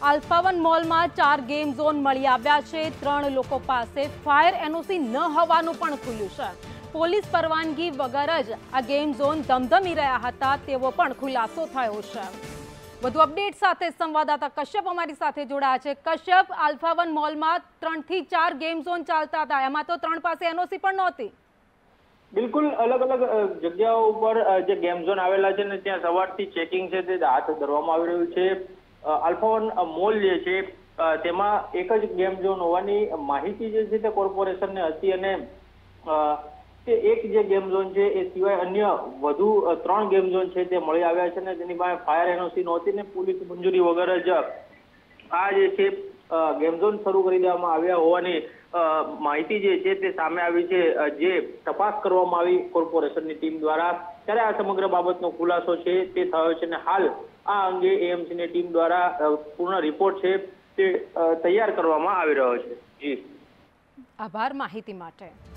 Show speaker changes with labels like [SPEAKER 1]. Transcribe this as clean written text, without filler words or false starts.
[SPEAKER 1] Alpha 1 મોલમાં 4 game zone મળી આવ્યા છે। 3 લોકો પાસે ફાયર એનઓસી ન હોવાનું પણ ખુલ્યું છે। પોલીસ પરવાનગી વગર જ આ ગેમ ઝોન ધમધમી રહ્યા હતા તેવો પણ ખુલાસો થયો છે। વધુ અપડેટ સાથે સંવાદદાતા કશ્યપ અમારી સાથે જોડાયા છે। કશ્યપ, આલ્ફા 1 મોલમાં 3 થી 4 ગેમ ઝોન ચાલતા હતા, એમાં તો 3 પાસે એનઓસી પણ નહોતી।
[SPEAKER 2] બિલકુલ અલગ અલગ જગ્યાઓ ઉપર જે ગેમ ઝોન આવેલા છે ને ત્યાં સવારથી ચેકિંગ છે તે હાથ ધરવામાં આવી રહ્યું છે। આલ્ફા 1 મોલ જે છે તેમાં એક જ ગેમ ઝોન હોવાની માહિતી જે છે તે કોર્પોરેશનને હતી અને તે એક જે ગેમ ઝોન છે એ સિવાય અન્ય વધુ 3 ગેમ ઝોન છે તે મળી આવ્યા છે ને તેની પાસે ફાયર એનઓસી નહોતી ને પોલીસ મંજૂરી વગર જ આ જે છે ગેમ ઝોન શરૂ કરી દેવામાં આવ્યા હોવાની માહિતી જે છે તે સામે આવી છે, જે તપાસ કરવામાં આવી કોર્પોરેશનની ટીમ દ્વારા। ત્યારે આ સમગ્ર બાબતનો ખુલાસો છે તે થયો છે અને હાલ આ અંગે એએમસીની ટીમ દ્વારા પૂર્ણ રિપોર્ટ છે તે તૈયાર કરવામાં આવી રહ્યો છે। જી,
[SPEAKER 1] આભાર માહિતી માટે।